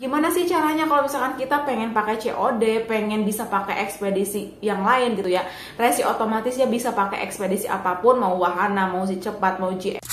Gimana sih caranya kalau misalkan kita pengen pakai COD, pengen bisa pakai ekspedisi yang lain gitu ya. Resi otomatisnya bisa pakai ekspedisi apapun, mau wahana, mau si cepat, mau GM.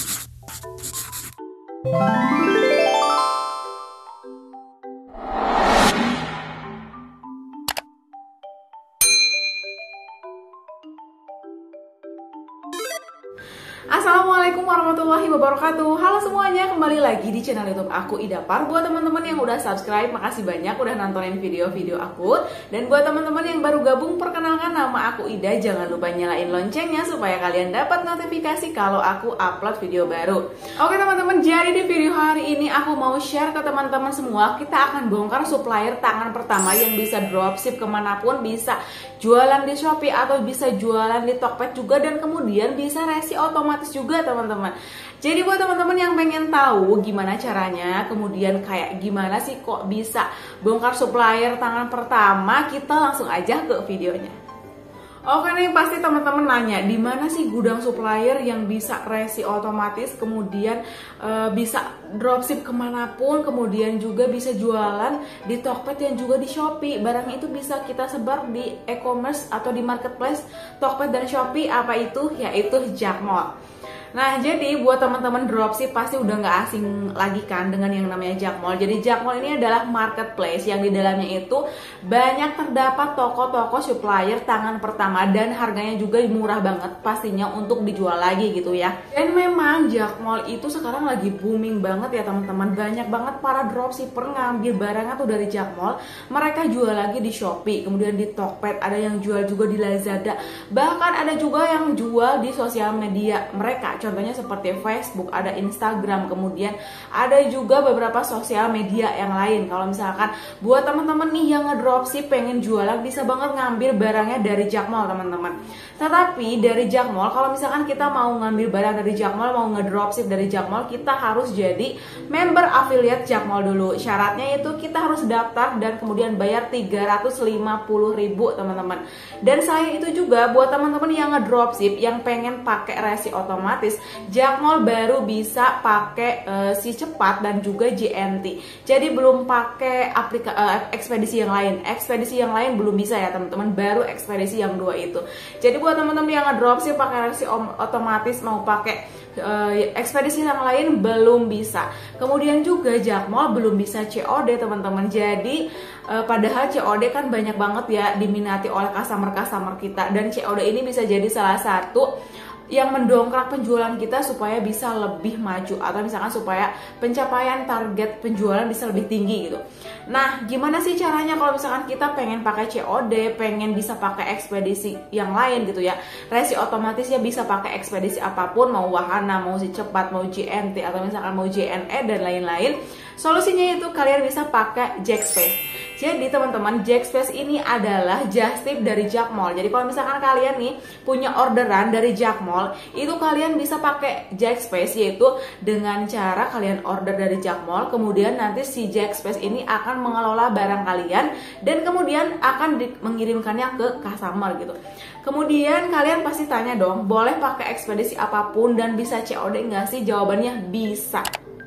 Assalamualaikum warahmatullahi wabarakatuh. Halo semuanya, kembali lagi di channel YouTube aku Ida Par. Buat teman-teman yang udah subscribe, makasih banyak udah nontonin video-video aku. Dan buat teman-teman yang baru gabung, perkenalkan nama aku Ida. Jangan lupa nyalain loncengnya supaya kalian dapat notifikasi kalau aku upload video baru. Oke teman-teman, jadi di video hari ini aku mau share ke teman-teman semua. Kita akan bongkar supplier tangan pertama yang bisa dropship kemanapun, bisa jualan di Shopee atau bisa jualan di Tokped juga, dan kemudian bisa resi otomatis juga teman-teman. Jadi buat teman-teman yang pengen tahu gimana caranya, kemudian kayak gimana sih kok bisa bongkar supplier tangan pertama, kita langsung aja ke videonya. Oke nih, pasti teman-teman nanya di mana sih gudang supplier yang bisa resi otomatis, kemudian bisa dropship kemanapun, kemudian juga bisa jualan di Tokped dan juga di Shopee. Barang itu bisa kita sebar di e-commerce atau di marketplace Tokped dan Shopee. Apa itu? Yaitu Jakmall. Nah, jadi buat teman-teman dropship pasti udah nggak asing lagi kan dengan yang namanya Jakmall. Jadi Jakmall ini adalah marketplace yang di dalamnya itu banyak terdapat toko-toko supplier tangan pertama, dan harganya juga murah banget pastinya untuk dijual lagi gitu ya. Dan memang Jakmall itu sekarang lagi booming banget ya teman-teman. Banyak banget para dropshipper ngambil barangnya tuh dari Jakmall, mereka jual lagi di Shopee, kemudian di Tokped, ada yang jual juga di Lazada, bahkan ada juga yang jual di sosial media mereka. Contohnya seperti Facebook, ada Instagram, kemudian ada juga beberapa sosial media yang lain. Kalau misalkan buat teman-teman nih yang ngedropship pengen jualan, bisa banget ngambil barangnya dari Jakmall teman-teman. Tetapi dari Jakmall, kalau misalkan kita mau ngambil barang dari Jakmall, mau ngedropship dari Jakmall, kita harus jadi member affiliate Jakmall dulu. Syaratnya itu kita harus daftar dan kemudian bayar 350.000 teman-teman. Dan selain itu juga buat teman-teman yang ngedropship yang pengen pakai resi otomatis, Jakmall baru bisa pakai si cepat dan juga JNT. Jadi belum pakai ekspedisi yang lain. Ekspedisi yang lain belum bisa ya teman-teman, baru ekspedisi yang dua itu. Jadi buat teman-teman yang ngedropship pakai resi otomatis, mau pakai ekspedisi yang lain belum bisa. Kemudian juga Jakmall belum bisa COD teman-teman. Jadi padahal COD kan banyak banget ya diminati oleh customer-customer kita, dan COD ini bisa jadi salah satu yang mendongkrak penjualan kita supaya bisa lebih maju, atau misalkan supaya pencapaian target penjualan bisa lebih tinggi gitu. Nah, gimana sih caranya kalau misalkan kita pengen pakai COD, pengen bisa pakai ekspedisi yang lain gitu ya. Resi otomatisnya bisa pakai ekspedisi apapun, mau wahana, mau si cepat, mau JNT, atau misalkan mau JNE dan lain-lain. Solusinya itu kalian bisa pakai Jackspace. Jadi teman-teman, Jackspace ini adalah just tip dari Jakmall. Jadi kalau misalkan kalian nih punya orderan dari Jakmall, itu kalian bisa pakai Jackspace, yaitu dengan cara kalian order dari Jakmall, kemudian nanti si Jackspace ini akan mengelola barang kalian dan kemudian akan mengirimkannya ke customer gitu. Kemudian kalian pasti tanya dong, boleh pakai ekspedisi apapun dan bisa COD nggak sih? Jawabannya bisa.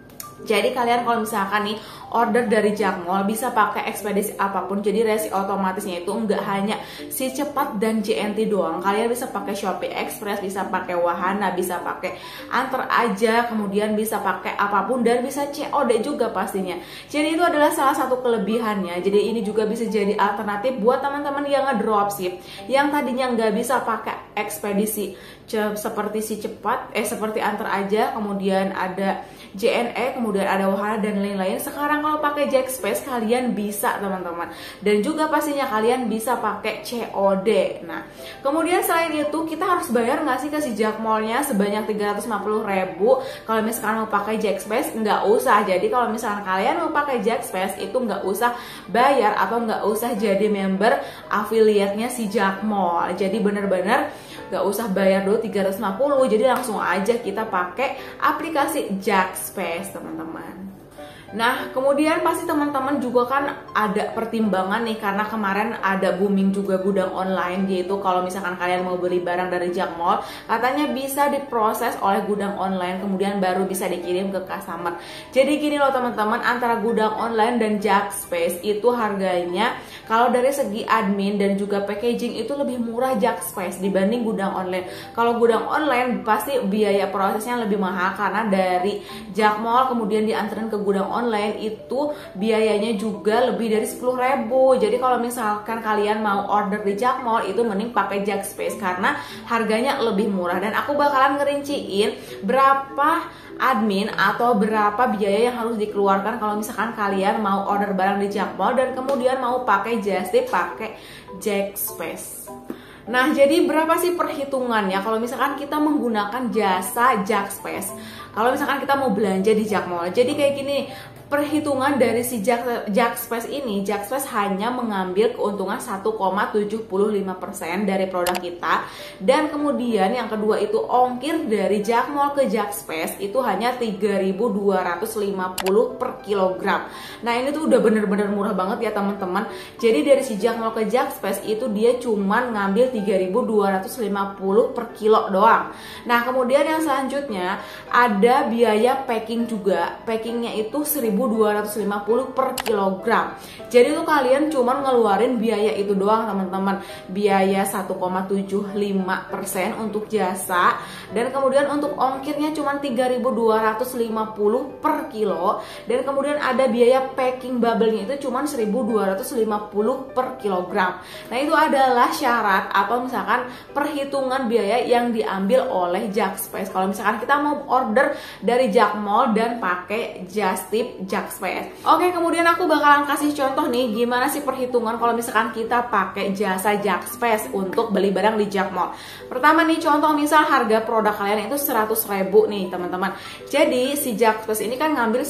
Jadi kalian kalau misalkan nih order dari Jakmall bisa pakai ekspedisi apapun. Jadi resi otomatisnya itu nggak hanya si cepat dan JNT doang. Kalian bisa pakai Shopee Express, bisa pakai wahana, bisa pakai antar aja, kemudian bisa pakai apapun dan bisa COD juga pastinya. Jadi itu adalah salah satu kelebihannya. Jadi ini juga bisa jadi alternatif buat teman-teman yang ngedropship yang tadinya nggak bisa pakai ekspedisi seperti si cepat, seperti antar aja, kemudian ada JNE, kemudian ada wahana dan lain-lain. Sekarang kalau pakai Jackspace kalian bisa teman-teman, dan juga pastinya kalian bisa pakai COD. Nah, kemudian selain itu kita harus bayar nggak sih ke si Jakmallnya sebanyak 350.000 kalau misalkan mau pakai Jackspace? Nggak usah. Jadi kalau misalkan kalian mau pakai Jackspace itu nggak usah bayar atau nggak usah jadi member affiliate-nya si Jakmall. Jadi bener-bener nggak usah bayar dulu 350, jadi langsung aja kita pakai aplikasi Jackspace teman-teman. Nah, kemudian pasti teman-teman juga kan ada pertimbangan nih, karena kemarin ada booming juga gudang online, yaitu kalau misalkan kalian mau beli barang dari Jakmall, katanya bisa diproses oleh gudang online kemudian baru bisa dikirim ke customer. Jadi gini loh teman-teman, antara gudang online dan Jakspace itu harganya kalau dari segi admin dan juga packaging itu lebih murah Jakspace dibanding gudang online. Kalau gudang online pasti biaya prosesnya lebih mahal, karena dari Jakmall kemudian dianterin ke gudang online itu biayanya juga lebih dari 10.000. Jadi kalau misalkan kalian mau order di Jakmall itu mending pakai Jakspace karena harganya lebih murah. Dan aku bakalan ngerinciin berapa admin atau berapa biaya yang harus dikeluarkan kalau misalkan kalian mau order barang di Jakmall dan kemudian mau pakai just tip pakai Jakspace. Nah, jadi berapa sih perhitungannya kalau misalkan kita menggunakan jasa Jakspace? Kalau misalkan kita mau belanja di Jakmall, jadi kayak gini, perhitungan dari si Jakspace ini, Jakspace hanya mengambil keuntungan 1,75% dari produk kita. Dan kemudian yang kedua itu ongkir dari Jakmall ke Jakspace itu hanya 3.250 per kilogram. Nah, ini tuh udah bener-bener murah banget ya teman-teman. Jadi dari si Jakmall ke Jakspace itu dia cuman ngambil 3.250 per kilo doang. Nah, kemudian yang selanjutnya ada biaya packing juga. Packingnya itu 1.250 per kilogram. Jadi tuh kalian cuman ngeluarin biaya itu doang teman-teman. Biaya 1,75% untuk jasa, dan kemudian untuk ongkirnya cuman 3.250 per kilo, dan kemudian ada biaya packing bubble-nya itu cuman 1.250 per kilogram. Nah, itu adalah syarat atau misalkan perhitungan biaya yang diambil oleh Jakspace kalau misalkan kita mau order dari Jakmall dan pakai just tip Jakspace. Oke, kemudian aku bakalan kasih contoh nih gimana sih perhitungan kalau misalkan kita pakai jasa Jakspace untuk beli barang di Jakmall. Pertama nih, contoh misal harga produk kalian itu 100.000 nih teman-teman. Jadi si Jakspace ini kan ngambil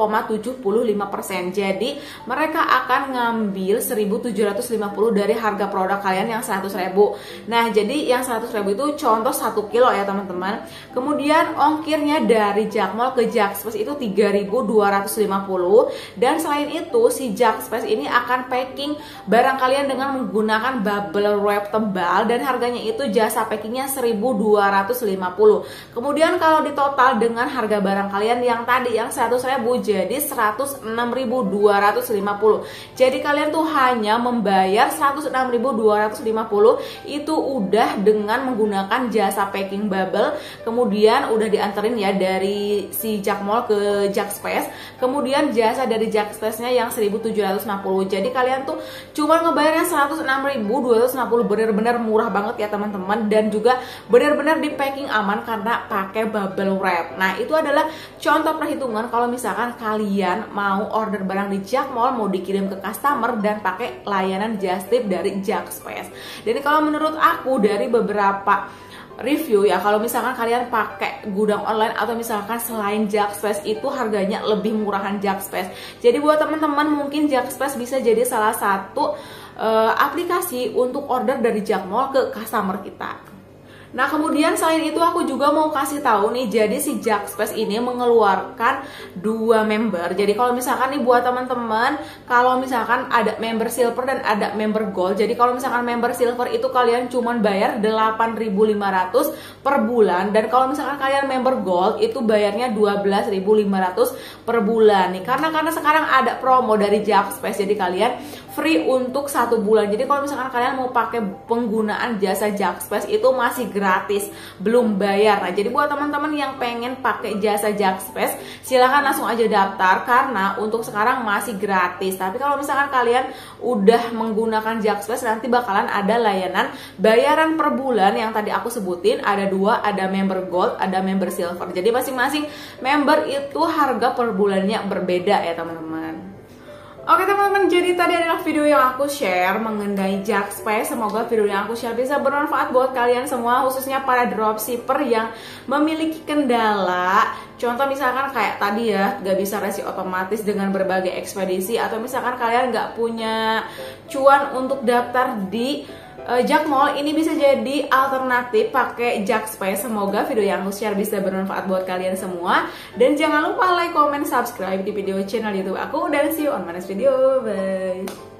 1,75%. Jadi mereka akan ngambil 1.750 dari harga produk kalian yang 100.000. Nah, jadi yang 100.000 itu contoh 1 kilo ya teman-teman. Kemudian ongkirnya dari Jakmall ke Jakspace itu 3.250. Dan selain itu si Jakspace ini akan packing barang kalian dengan menggunakan bubble wrap tebal dan harganya itu jasa packingnya 1.250. Kemudian kalau ditotal dengan harga barang kalian yang tadi yang 100.000 jadi 106.250. Jadi kalian tuh hanya membayar 106.250 itu udah dengan menggunakan jasa packing bubble, kemudian udah dianterin ya dari si Jakmall ke Jakspace. Kemudian jasa dari Jakspace-nya yang 1.750. Jadi kalian tuh cuma ngebayarnya 106.250, bener-bener murah banget ya teman-teman, dan juga bener-bener di packing aman karena pakai bubble wrap. Nah, itu adalah contoh perhitungan kalau misalkan kalian mau order barang di Jakmall mau dikirim ke customer dan pakai layanan just tip dari Jakspace. Jadi kalau menurut aku dari beberapa review ya, kalau misalkan kalian pakai gudang online atau misalkan selain Jakspace itu harganya lebih murahan Jakspace. Jadi buat teman-teman mungkin Jakspace bisa jadi salah satu aplikasi untuk order dari Jakmall ke customer kita. Nah, kemudian selain itu aku juga mau kasih tahu nih, jadi si Jakspace ini mengeluarkan 2 member. Jadi kalau misalkan nih buat teman-teman, kalau misalkan ada member silver dan ada member gold. Jadi kalau misalkan member silver itu kalian cuman bayar 8.500 per bulan, dan kalau misalkan kalian member gold itu bayarnya 12.500 per bulan nih. Karena sekarang ada promo dari Jakspace, jadi kalian free untuk 1 bulan. Jadi kalau misalkan kalian mau pakai penggunaan jasa Jakspace itu masih gratis, belum bayar. Nah, jadi buat teman-teman yang pengen pakai jasa Jakspace, silahkan langsung aja daftar karena untuk sekarang masih gratis. Tapi kalau misalkan kalian udah menggunakan Jakspace, nanti bakalan ada layanan bayaran per bulan yang tadi aku sebutin. Ada 2, ada member gold, ada member silver. Jadi masing-masing member itu harga per bulannya berbeda ya teman-teman. Oke teman-teman, jadi tadi adalah video yang aku share mengenai Jakspace. Semoga video yang aku share bisa bermanfaat buat kalian semua, khususnya para dropshipper yang memiliki kendala. Contoh misalkan kayak tadi ya, gak bisa resi otomatis dengan berbagai ekspedisi, atau misalkan kalian gak punya cuan untuk daftar di Jakmol ini bisa jadi alternatif pakai Jak Space. Semoga video yang aku share bisa bermanfaat buat kalian semua. Dan jangan lupa like, comment, subscribe di video channel YouTube aku. Dan see you on my next video. Bye.